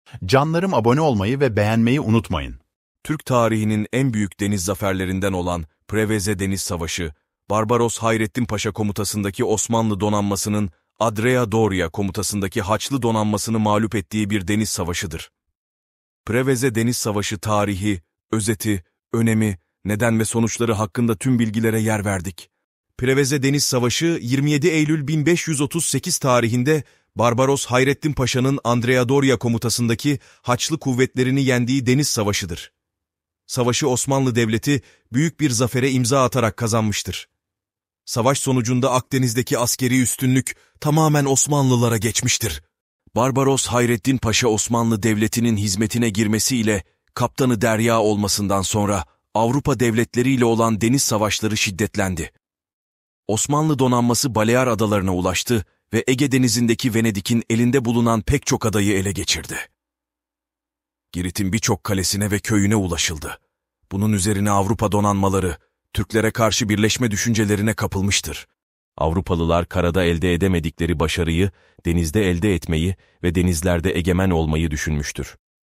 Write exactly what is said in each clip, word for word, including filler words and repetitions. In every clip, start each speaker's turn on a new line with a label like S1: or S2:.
S1: Canlarım, abone olmayı ve beğenmeyi unutmayın.
S2: Türk tarihinin en büyük deniz zaferlerinden olan Preveze Deniz Savaşı, Barbaros Hayrettin Paşa komutasındaki Osmanlı donanmasının Andrea Doria komutasındaki Haçlı donanmasını mağlup ettiği bir deniz savaşıdır. Preveze Deniz Savaşı tarihi, özeti, önemi, neden ve sonuçları hakkında tüm bilgilere yer verdik. Preveze Deniz Savaşı yirmi yedi Eylül bin beş yüz otuz sekiz tarihinde Barbaros Hayrettin Paşa'nın Andrea Doria komutasındaki Haçlı kuvvetlerini yendiği deniz savaşıdır. Savaşı Osmanlı Devleti büyük bir zafere imza atarak kazanmıştır. Savaş sonucunda Akdeniz'deki askeri üstünlük tamamen Osmanlılara geçmiştir. Barbaros Hayrettin Paşa Osmanlı Devleti'nin hizmetine girmesiyle kaptanı derya olmasından sonra Avrupa devletleriyle olan deniz savaşları şiddetlendi. Osmanlı donanması Balear adalarına ulaştı ve Ege Denizi'ndeki Venedik'in elinde bulunan pek çok adayı ele geçirdi. Girit'in birçok kalesine ve köyüne ulaşıldı. Bunun üzerine Avrupa donanmaları, Türklere karşı birleşme düşüncelerine kapılmıştır. Avrupalılar karada elde edemedikleri başarıyı, denizde elde etmeyi ve denizlerde egemen olmayı düşünmüştür.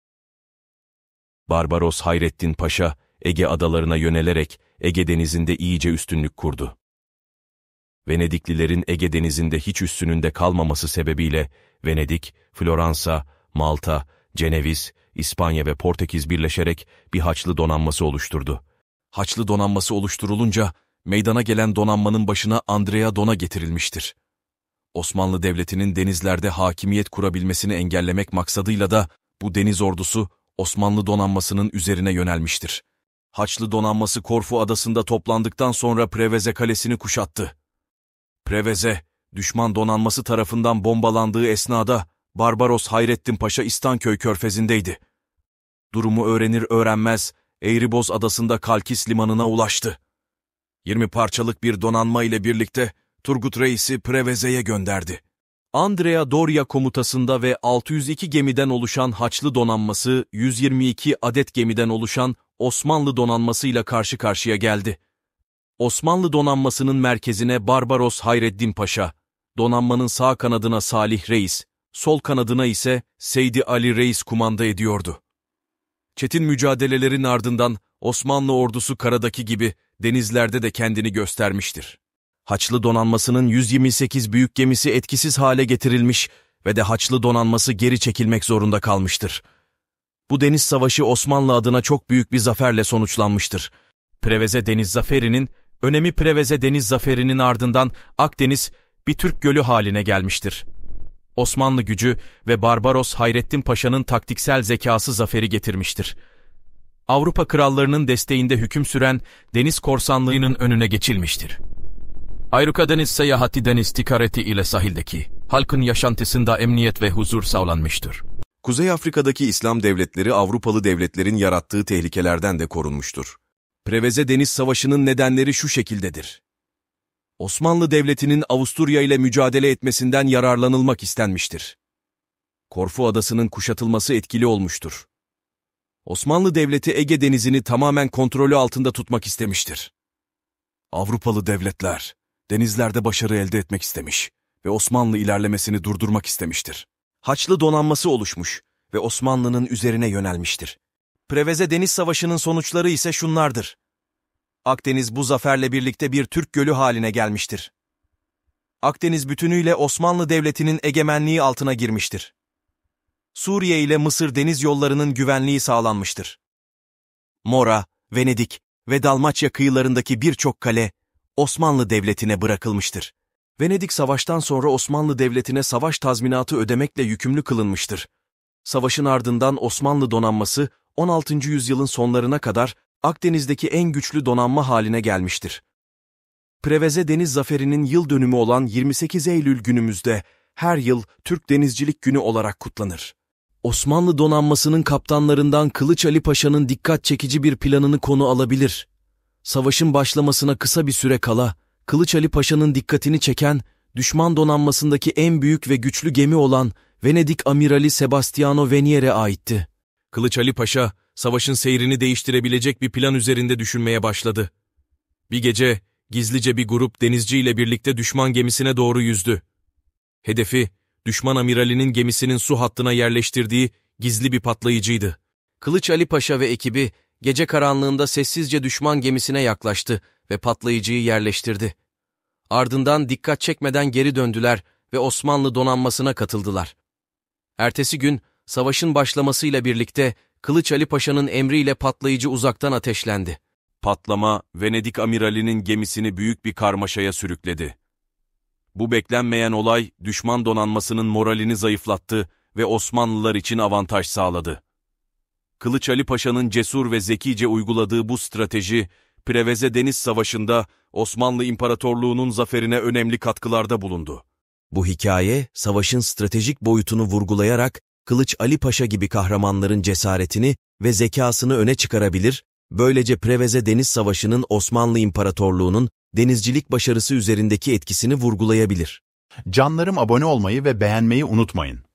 S2: Barbaros Hayrettin Paşa, Ege adalarına yönelerek Ege Denizi'nde iyice üstünlük kurdu. Venediklilerin Ege Denizi'nde hiç üstününde kalmaması sebebiyle Venedik, Floransa, Malta, Ceneviz, İspanya ve Portekiz birleşerek bir Haçlı donanması oluşturdu. Haçlı donanması oluşturulunca meydana gelen donanmanın başına Andrea Dona getirilmiştir. Osmanlı Devleti'nin denizlerde hakimiyet kurabilmesini engellemek maksadıyla da bu deniz ordusu Osmanlı donanmasının üzerine yönelmiştir. Haçlı donanması Korfu adasında toplandıktan sonra Preveze kalesini kuşattı. Preveze, düşman donanması tarafından bombalandığı esnada Barbaros Hayrettin Paşa İstanköy körfezindeydi. Durumu öğrenir öğrenmez Eğriboz adasında Kalkis limanına ulaştı. yirmi parçalık bir donanma ile birlikte Turgut Reis'i Preveze'ye gönderdi. Andrea Doria komutasında ve altı yüz iki gemiden oluşan Haçlı donanması, yüz yirmi iki adet gemiden oluşan Osmanlı donanmasıyla karşı karşıya geldi. Osmanlı donanmasının merkezine Barbaros Hayreddin Paşa, donanmanın sağ kanadına Salih Reis, sol kanadına ise Seydi Ali Reis kumanda ediyordu. Çetin mücadelelerin ardından Osmanlı ordusu karadaki gibi denizlerde de kendini göstermiştir. Haçlı donanmasının yüz yirmi sekiz büyük gemisi etkisiz hale getirilmiş ve de Haçlı donanması geri çekilmek zorunda kalmıştır. Bu deniz savaşı Osmanlı adına çok büyük bir zaferle sonuçlanmıştır. Preveze Deniz Zaferi'nin önemi Preveze Deniz Zaferi'nin ardından Akdeniz bir Türk gölü haline gelmiştir. Osmanlı gücü ve Barbaros Hayrettin Paşa'nın taktiksel zekası zaferi getirmiştir. Avrupa krallarının desteğinde hüküm süren deniz korsanlığının önüne geçilmiştir. Ayrıca deniz seyahati deniz ticareti ile sahildeki halkın yaşantısında emniyet ve huzur sağlanmıştır. Kuzey Afrika'daki İslam devletleri Avrupalı devletlerin yarattığı tehlikelerden de korunmuştur. Preveze Deniz Savaşı'nın nedenleri şu şekildedir. Osmanlı Devleti'nin Avusturya ile mücadele etmesinden yararlanılmak istenmiştir. Korfu Adası'nın kuşatılması etkili olmuştur. Osmanlı Devleti Ege Denizi'ni tamamen kontrolü altında tutmak istemiştir. Avrupalı devletler, denizlerde başarı elde etmek istemiş ve Osmanlı ilerlemesini durdurmak istemiştir. Haçlı donanması oluşmuş ve Osmanlı'nın üzerine yönelmiştir. Preveze Deniz Savaşı'nın sonuçları ise şunlardır. Akdeniz bu zaferle birlikte bir Türk gölü haline gelmiştir. Akdeniz bütünüyle Osmanlı Devleti'nin egemenliği altına girmiştir. Suriye ile Mısır deniz yollarının güvenliği sağlanmıştır. Mora, Venedik ve Dalmaçya kıyılarındaki birçok kale Osmanlı Devleti'ne bırakılmıştır. Venedik savaştan sonra Osmanlı Devleti'ne savaş tazminatı ödemekle yükümlü kılınmıştır. Savaşın ardından Osmanlı donanması on altıncı yüzyılın sonlarına kadar Akdeniz'deki en güçlü donanma haline gelmiştir. Preveze Deniz Zaferi'nin yıl dönümü olan yirmi sekiz Eylül günümüzde her yıl Türk Denizcilik Günü olarak kutlanır. Osmanlı donanmasının kaptanlarından Kılıç Ali Paşa'nın dikkat çekici bir planını konu alabilir. Savaşın başlamasına kısa bir süre kala, Kılıç Ali Paşa'nın dikkatini çeken, düşman donanmasındaki en büyük ve güçlü gemi olan Venedik Amirali Sebastiano Venier'e aitti. Kılıç Ali Paşa, savaşın seyrini değiştirebilecek bir plan üzerinde düşünmeye başladı. Bir gece, gizlice bir grup denizciyle birlikte düşman gemisine doğru yüzdü. Hedefi, düşman amiralinin gemisinin su hattına yerleştirdiği Gizli bir patlayıcıydı. Kılıç Ali Paşa ve ekibi gece karanlığında sessizce düşman gemisine yaklaştı ve patlayıcıyı yerleştirdi. Ardından dikkat çekmeden geri döndüler ve Osmanlı donanmasına katıldılar. Ertesi gün savaşın başlamasıyla birlikte Kılıç Ali Paşa'nın emriyle patlayıcı uzaktan ateşlendi. Patlama, Venedik amiralinin gemisini büyük bir karmaşaya sürükledi. Bu beklenmeyen olay, düşman donanmasının moralini zayıflattı ve Osmanlılar için avantaj sağladı. Kılıç Ali Paşa'nın cesur ve zekice uyguladığı bu strateji, Preveze Deniz Savaşı'nda Osmanlı İmparatorluğu'nun zaferine önemli katkılarda bulundu. Bu hikaye, savaşın stratejik boyutunu vurgulayarak, Kılıç Ali Paşa gibi kahramanların cesaretini ve zekasını öne çıkarabilir, böylece Preveze Deniz Savaşı'nın Osmanlı İmparatorluğu'nun denizcilik başarısı üzerindeki etkisini vurgulayabilir.
S1: Canlarım, abone olmayı ve beğenmeyi unutmayın.